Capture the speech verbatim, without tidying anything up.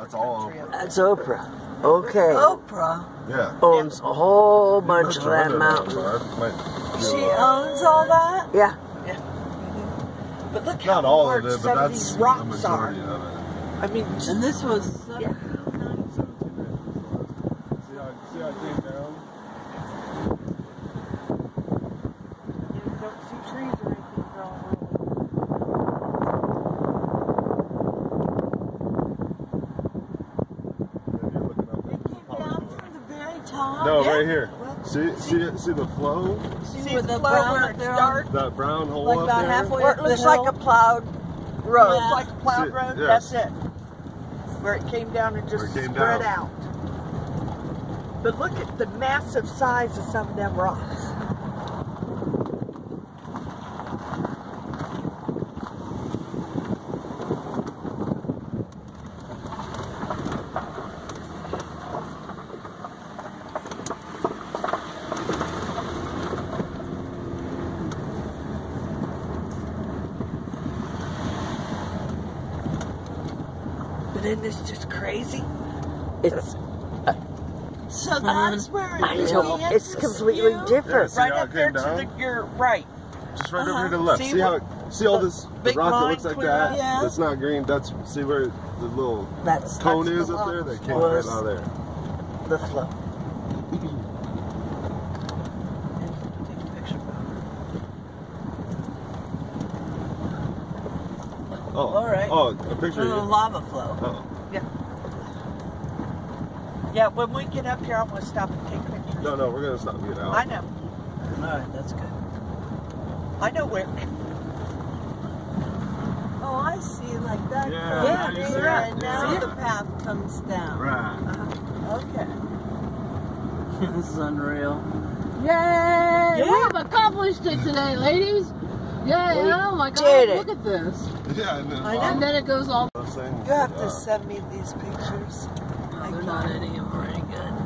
That's all Oprah. That's Oprah. Okay. Oprah. Yeah. Owns a whole bunch of that mountain. She owns all that? Yeah. Yeah. Mm-hmm. But look Not how all large of it, but some of that's these the rocks majority are. of it. I mean, and this was... Yeah. See how, see how it came down? You don't see trees or anything growing on. It came down from the very top. No, yeah. right here. See, see, see the flow? See, See with the the flow brown where up it there? starts? That brown hole Like up about there? halfway Where up it the looks hill? like a plowed road. Yeah. Looks like a plowed See, road. yes. That's it. Where it came down and just Where it came spread down. out. But look at the massive size of some of them rocks. But isn't this just crazy? It's. So that's where it I don't. It's completely different. Yeah, Right see how up it there came to the, down? you're right. Just right Uh-huh. over here to the left. See See, how? what- See all the this the big rock that line looks like clear that? out? Yeah. That's not green. That's see where the little That's cone that's is the up there. rock. That came Was- right out of there. the flow. Take a picture of it. Oh, All right. Oh, a picture. The Of you. lava flow. Oh. Yeah. Yeah, when we get up here, I'm going to stop and take pictures. No, no, we're gonna stop and get out. I know. Alright, that's good. I know where. Oh, I see, like that. Yeah, Yeah, comes you there, see yeah, and it? now yeah. the path comes down. Right. Okay. This is unreal. Yay! Yeah. We have accomplished it today, ladies! Yay! We Oh my god, did it. look at this. Yeah, and then, I know. And then it goes all... those things, You have uh, to send me these pictures. They're not any of them very good.